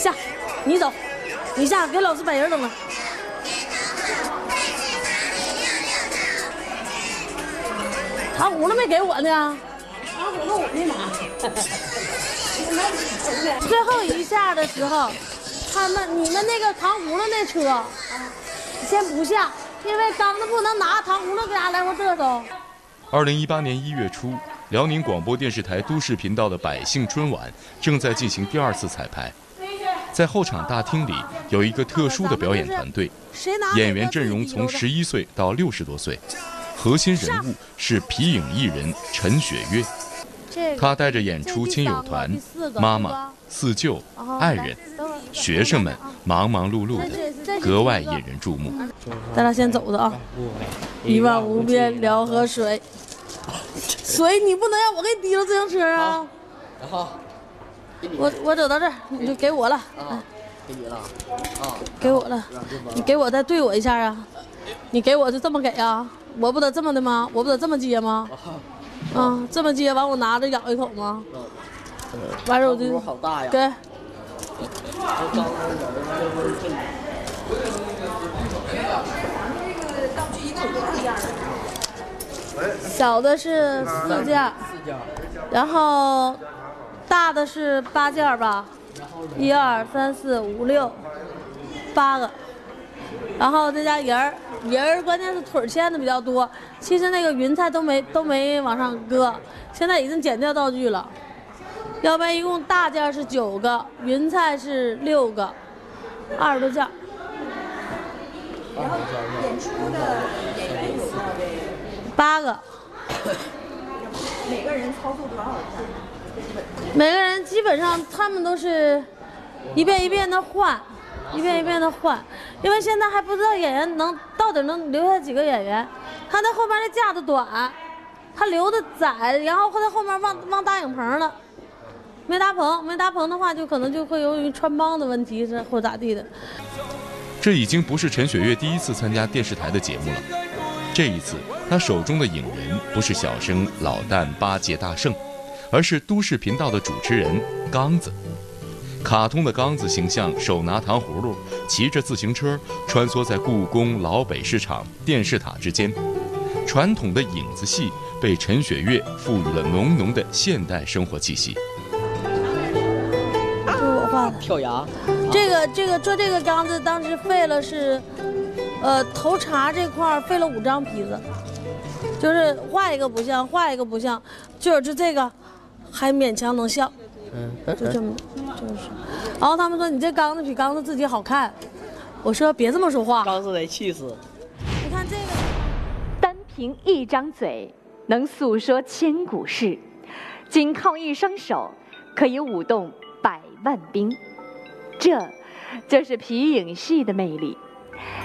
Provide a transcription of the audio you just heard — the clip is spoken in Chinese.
下，你走，你下，给老师把人等了。糖葫芦没给我呢，糖葫芦我没拿。最后一下的时候，你们那个糖葫芦那车，先不下，因为刚子不能拿糖葫芦给俺来回嘚瑟。 2018年1月初，辽宁广播电视台都市频道的百姓春晚正在进行第2次彩排。在后场大厅里有一个特殊的表演团队，演员阵容从11岁到60多岁，核心人物是皮影艺人陈雪月。他带着演出亲友团、妈妈、四舅、爱人、学生们忙忙碌碌的，格外引人注目。 咱俩先走着啊！一望无边辽河水，水你不能让我给你提了自行车啊！ 好， 我走到这儿，你就给我了。 给你了， 给我了，你给我再对我一下啊！你给我就这么给啊？我不得这么的吗？我不得这么接吗？啊，这么接完我拿着咬一口吗？完事我就好大呀！ 给。小的是4件，然后大的是8件吧，1、2、3、4、5、6，8个。然后这家人儿关键是腿牵的比较多，其实那个云彩都没往上搁，现在已经减掉道具了。要不然一共大件是9个，云彩是6个，20多件。然后演出的演员有多少位？8个。 每个人操作多少件？ 每个人基本上他们都是一遍一遍的换。一遍一遍的换，因为现在还不知道演员到底能留下几个演员。他在后面的架子短，他留的窄，然后在后面忘搭影棚了，没搭棚的话，就可能就会由于穿帮的问题或咋地的。 这已经不是陈雪月第一次参加电视台的节目了，这一次他手中的影人不是小生老旦8戒大圣，而是都市频道的主持人刚子。卡通的刚子形象手拿糖葫芦，骑着自行车穿梭在故宫、老北市场、电视塔之间。传统的影子戏被陈雪月赋予了浓浓的现代生活气息。 这是我画的跳崖。 这个做这个刚子当时费了是，头茬这块费了5张皮子，就是画一个不像，画一个不像，就这个还勉强能像。就这么就是，然后他们说你这刚子比刚子自己好看，我说别这么说话， 刚子得气死。 你看这个， 单凭一张嘴能诉说千古事，仅靠一双手可以舞动100万兵，这就是皮影戏的魅力。